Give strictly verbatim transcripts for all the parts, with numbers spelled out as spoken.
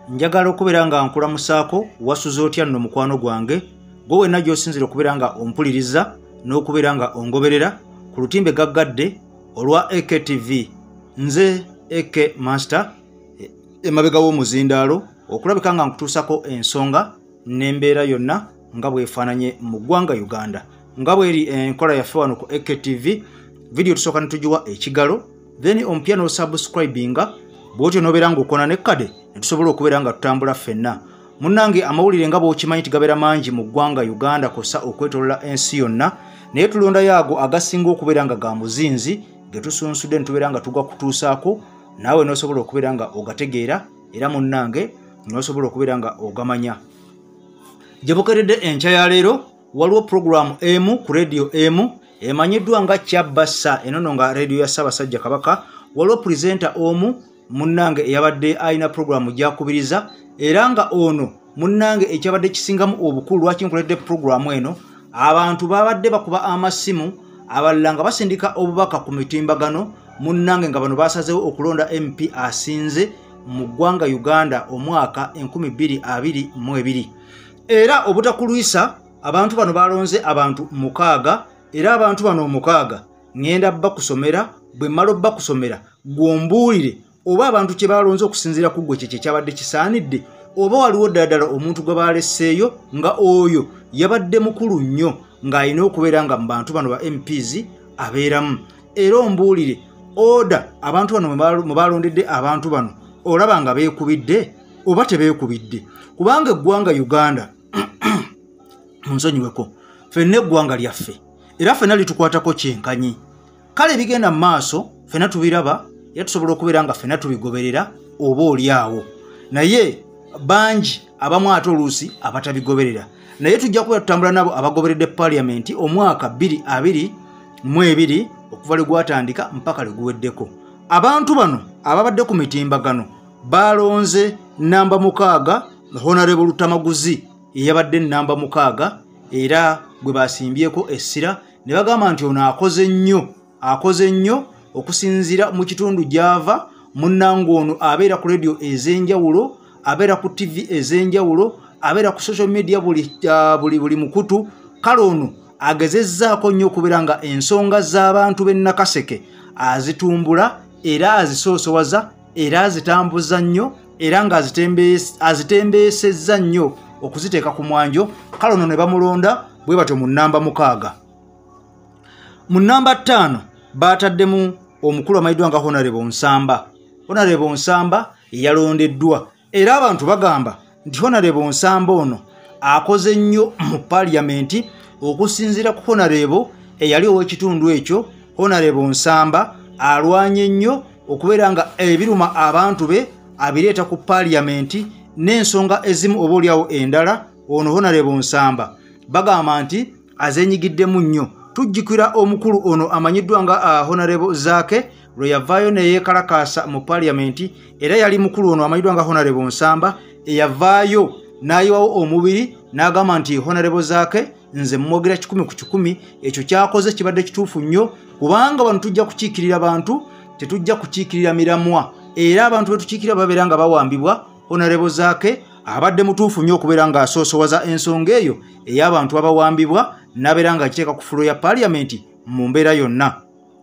njagala okubeera nga nkulamusaako wasuza otya nno mukwano gwange gwe wenna gy'osinzira okubeera nga ompuliriza n'okubeera nga ongoberera ku lutimbe gaggadde olwa A K T V. Nze A K Master emabega w'omuzindaalo okulabika nga nkutuusako ensonga n'embeera yonna nga bwefaananye mu ggwanga Uganda. Nga bweri enkola yaffe wano ku A K T V, video tusooka ne tugiwa ekigalo, then ompya n'osubscribinga bw'otyo n'obeera ng'okona n'ekkade ne tusobola okubeera nga tutambula ffenna. Munnange amawulire nga bw'okimanyi tigabeera mangi mu ggwanga Uganda kosa okwetoolola ensi yonna, naye tulondayo ago agasinga okubeera nga ga muzinzi ge tusunsudde ne tubeera nga tugwa kutuusaako, naawe n'osobola okubeera nga ogategeera era munnange n'osobola okubeera nga ogamanya. Gye bukeredde enkya ya leero waliwo programu emu ku radio emu emanyiddwa nga Kyabasa, eno nno nga radio ya Ssaabasajja Kabaka. Waliwo presenter omu munnange eyabadde alina programu gyakubiriza era nga ono munnange ekyabadde kisingamu obukulu lwaki nkuledde programu eno, abantu babadde bakuba amasimu abalala nga basindika obubaka ku mitimbagano munnange nga bano basazeewo okulonda M P asinze mu ggwanga Uganda omwaka enkumi bbiri abiri mu ebiri. Era obutakulwisa abantu bano balonze abantu mukaaga, era abantu bano omukaaga ngenda bakusomera, bwe mmala bakusomera gwombuulire oba abantu kye balonze okusinziira ku gwe kye kyabadde kisaanidde, oba waliwo ddala omuntu gwe balesseeyo nga oyo yabadde mukulu nnyo ng'alina okubeera nga mu bantu bano ba M Ps abeeramu. Era ombuulire oda abantu bano mwe balondedde abantu bano olaba nga beekubidde oba tebeekubidde, kubanga eggwanga Uganda munsonyiweko ffenna eggwanga lyaffe era ffenna litukwatako kyenkanyi. Kale ebigenda mu maaso ffenna tubiraba era tusobola okubeera nga ffenna tubigoberera oba oliawo, naye bangi abamu ate oluusi abatabigoberera, naye tujja kubeera tutambula nabo abagoberedde paliamenti omwaka bbiri abiri mu ebiri okuva lwe gwatandika mpaka lwe guweddeko. Abantu bano ababadde ku mitimbagano balonze namba mukaaga Honorable Lutamaguzi eyabadde namba mukaaga era gwe basimbyeko essira ne bagamba nti ono akoze nnyo akoze nnyo okusinziira mu kitundu gy'ava. Munnange ono abeera ku radio ez'enjawulo, abeera ku T V ez'enjawulo, abeera ku social media buli, uh, buli, buli mukutu. Kale ono agezezzaako nnyo okubeera nga ensonga z'abantu b'e Nakaseke azitumbula era azisoosowaza era azitambuza nnyo era nga azitembeesezza nnyo okuziteeka ku mwanjo. Kale ono ne bamulonda bwe batyo mu nnamba mukaaga. Mu nnamba ttaano baataddemu omukulu amanyiddwa nga Honorable Nsamba. Honorable Nsamba yalondeddwa era abantu bagamba nti Honorable Nsamba ono akoze nnyo mu paliamenti okusinziira ku Honorable eyali ow'ekitundu ekyo. Honorable Nsamba alwanye nnyo okubeera nga ebiruma abantu be abireeta ku paliamenti n'ensonga ezimu oba oliawo endala. Ono Honorable Nsamba bagamba nti azenyigiddemu nnyo. Tujjukira omukulu ono amanyiddwa nga uh, Honorable Zaake lwe yavaayo ne yeekalakaasa mu paliamenti era yali mukulu ono amanyiddwa nga Honorable Nsamba eyavaayo n'ayiwawo omubiri n'agamba nti Honorable Zaake nze mmwogera kikumi ku kikumi, ekyo kyakoze kibadde kituufu nnyo kubanga bano tujja kukiikirira bantu, tetujja kukiikirira miramwa era abantu betukiikirira babeera nga bawambibwa. Honorable Zaake abadde mutuufu nnyo okubeera nga asoosowaza ensonga eyo ey'abantu abawambibwa n'abeera nga akiteeka ku fulo ya paliamenti mu mbeera yonna.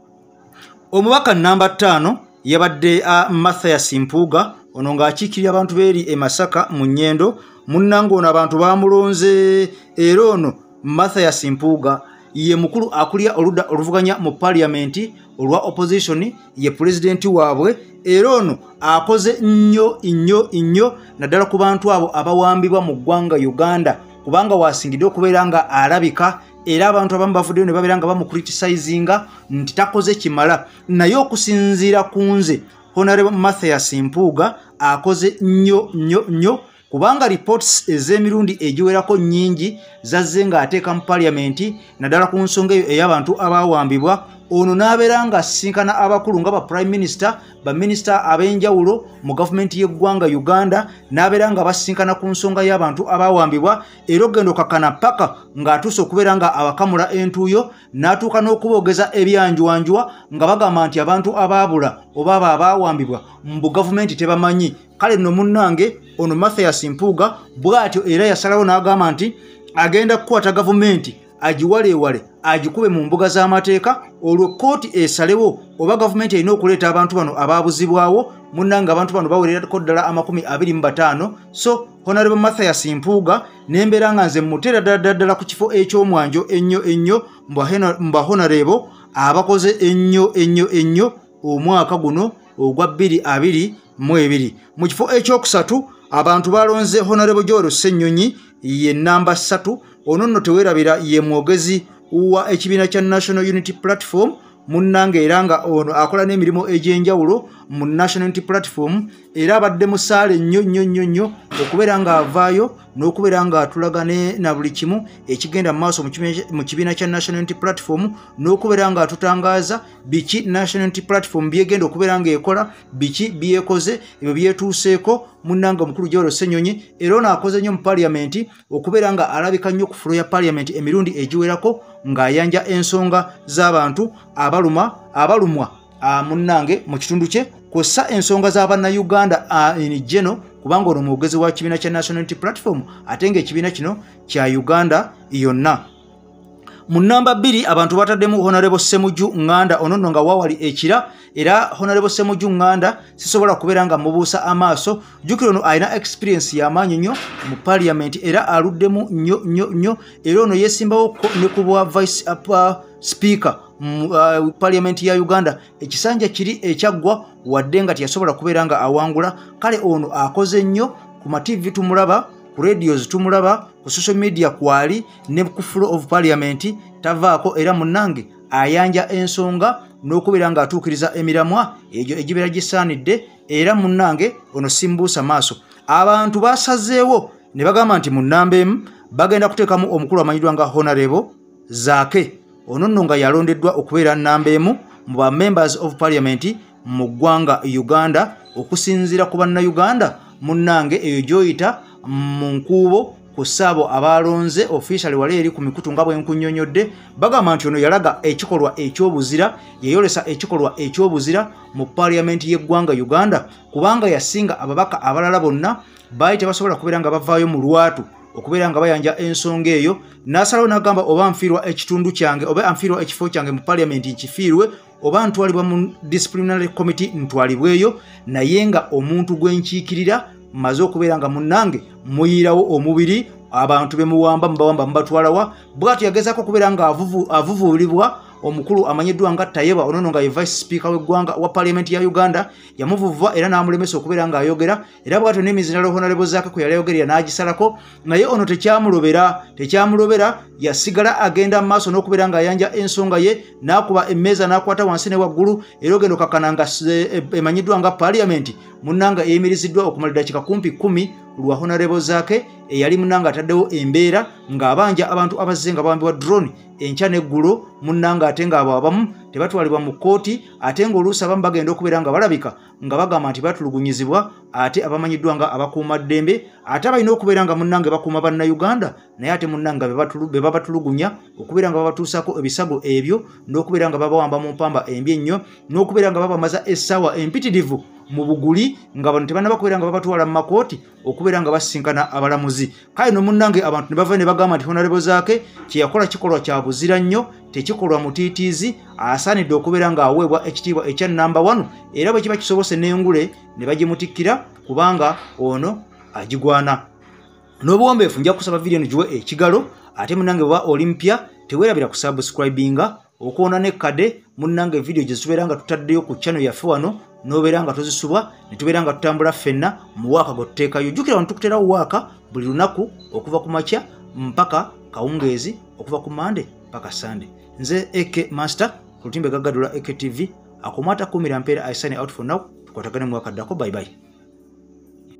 Omubaka namba ttaano yabadde uh, Mathias Mpuuga, ono ng'akiikirira abantu beeri e Masaka mu Nnyendo. Munnange ono abantu bamulonze era ono Mathias Mpuuga ye mukulu akulira oludda oluvuganya mu paliamenti olwa opposition, ye pulezidenti waabwe era ono akoze nnyo nnyo nnyo naddala ku bantu abo abawambibwa mu ggwanga Uganda kubanga wasingidde okubeera nga alabika era abantu abamu bavuddeyo ne babeera nga bamucriticizinga nti takoze kimala, naye okusinziira ku nze Honorable Mathias Mpuuga akoze nnyo nnyo nnyo kubanga reports ez'emirundi egiwerako nnyingi zazze ng'ateeka mu paliamenti naddala ku nsonga eyo ey'abantu abawambibwa. Ono n'abeera nga asinkana abakulu nga ba prime minister, ba minister ab'enjawulo mu gavumenti y'eggwanga Uganda, n'abeera nga basinkana ku nsonga y'abantu abawambibwa era ogenda okakana paka ng'atuuse okubeera nga abakamula entuuyo n'atuuka n'okuboogeza ebyanjuwanjuwa nga bagamba nti abantu abaabula oba abo abawambibwa mu gavumenti tebamanyi. Kale nno munnange ono Mathias Mpuuga bw'atyo era yasalawo n'agamba nti agenda kukwata gavumenti agiwaleewale agikube mu mbuga z'amateeka olwo kooti esalewo oba gavumenti erina okuleeta abantu bano abaabuzibwawo munnanga abantu bano bawererako ddala amakumi abiri mu bataano. So Honorable Mathias Mpuuga nembeera nga nze mmuteera ddala ddala ku kifo eky'omwanjo ennyo ennyo mba honorable abakoze ennyo ennyo ennyo omwaka guno ogwa bbiri abiri mu ebiri. Mu kifo ekyokusatu abantu balonze Honorable Joel Ssenyonyi ye namba ssatu. Ono nno teweerabira ye mwogezi wa ekibiina kya National Unity Platform munnange era nga ono akola n'emirimu egy'enjawulo mu National Unity Platform era abadde musaale nnyo nnyo nnyo nnyo okubeera nga avaayo n'okubeera nga atulagane na buli kimu ekigenda mu maaso mu kibiina kya National Unity Platform n'okubeera nga atutangaaza biki National Unity Platform byegenda okubeera nga ekola biki byekoze ebyo byetuuseeko munnanga omukulu Joel Ssenyonyi era ono akoze nnyo mu Parliament okubeera nga alabika nnyo ku fulo ya Parliament emirundi egiwerako ng'ayanja ensonga z'abantu abaluma abalumwa munnange mu kitundu kye kw'ossa ensonga z'Abannayuganda in general kubanga ono mwogezi wa kibiina kya National Unity Platform ate ng'ekibiina kino kya Uganda yonna. Mu namba bbiri abantu bataddemu Honorable Ssemujju Nganda ono nno nga waawali ekira era Honorable Ssemujju Nganda sisobola kubeera nga mubuusa amaaso jjukira ono alina experience y'amaanyi nnyo mu Parliament era aluddemu nnyo nnyo nnyo era ono yeesimbawo ne ku bwa vice uh, speaker mu uh, Parliament ya Uganda ekisanja kiri ekyaggwa wadde nga teyasobola kubeera nga awangula kale ono akoze nnyo ku ma T V tumulaba ku radios tumulaba ku social media kwali ne ku floor of Parliament tavaako era munnange ayanja ensonga n'okubeera nga atuukiriza emiramwa egyo egibeera gisaanidde era munnange ono simbuusa maaso. Abantu basazeewo ne bagamba nti mu nnamba emu bagenda kuteekamu omukulu amanyiddwa nga Honorable Zaake ono nno nga yalondeddwa okubeera nnamba emu mu ba members of Parliament mu ggwanga Uganda okusinziira ku Bannayuganda munnange eyo gyoyita mu nkuubo ku ssaabo abalonze officially wali eri ku mikutu nga bwe nkunnyonnyodde bagamba nti ono yalaga ekikolwa eky'obuzira yeyolesa ekikolwa eky'obuzira mu Parliament y'eggwanga Uganda kubanga yasinga ababaka abalala bonna baali tebasobola kubeera nga bavaayo mu lwatu okubeera nga bayanja ensonga eyo n'asalawo n'agamba oba nfiirwa ekitundu kyange oba anfiirwa ekifo kyange mu Parliament nkifiirwe oba ntwalibwa mu disciplinary committee ntwalibweyo naye nga omuntu gwe nkiikirira maze okubeera nga munnange muyirawo omubiri abantu bemuwamba mubawamba mubatwalawa bw'atyo yagezaako okubeera nga avuvuulibwa omukulu amanyiddwa nga Tayebwa ono nga ye vice speaker w'eggwanga wa Parliament ya Uganda yamuvuva era n'amulemesa okubeera nga ayogera era bw'atyo n'emizinalo Honorable Zaake kwe yali ayogerera n'agisalako naye ono tekyamulobera tekyamulobera yasigala agenda mu maaso n'okubeera nga ayanja ensonga ye n'akuba emmeeza n'akwata wansi ne waggulu era ogenda okakana nga emanyiddwa nga Parliament munnanga eyimiriziddwa okumala eddakiika kumpi kumi lwa Honorable Zaake eyali munnanga ataddewo embeera ng'abanja abantu abazze nga bawambibwa drone enkya n'eggulo munnanga ate ng'abo abamu tebatwalibwa mu kkooti ate ng'oluusi abamu bagenda okubeera nga balabika nga bagamba nti batulugunyizibwa ate abamanyiddwa nga abakuuma ddembe ate balina okubeera nga munnange bakuuma Bannayuganda naye ate munnanga be babatulugunya okubeera nga babatuusako ebisago ebyo n'okubeera nga babawamba mu mpamba embi ennyo n'okubeera nga babamaza essaawa empitirivu mu buguli nga bano tebannaba kubeera nga babatwala mu makooti okubeera nga basinkana abalamuzi kale no munnange abantu ne bava ne bagamba nti Honorable Zaake kyeyakola kikolwa kya buzira nnyo tekikolwa mutiitiizi asaanidde okubeera nga aweebwa ekitiibwa ekya namba wanu era bwe kiba kisobose n'engule ne bagimutikkira kubanga ono agigwana n'obuwombeefu nja kusaba vidiyo nigiwe ekigalo ate munnange bwa olimpia teweerabira ku subscribinga okuwona ne kade munnange vidiyo gye tubeera nga tutaddeyo ku channel yaffe wano n'obeera nga tozisubwa ne tubeera nga tutambula ffenna mu waaka gwe tuteekayo jjukira wano tukuterawo waaka buli lunaku okuva ku makya mpaka kawungeezi okuva ku mande mpaka sande nze Eke Master ku lutimbe gaggadula Eke T V akomata kumira mpeera I sign out for now tukwatagane mu waaka ddako bye bye.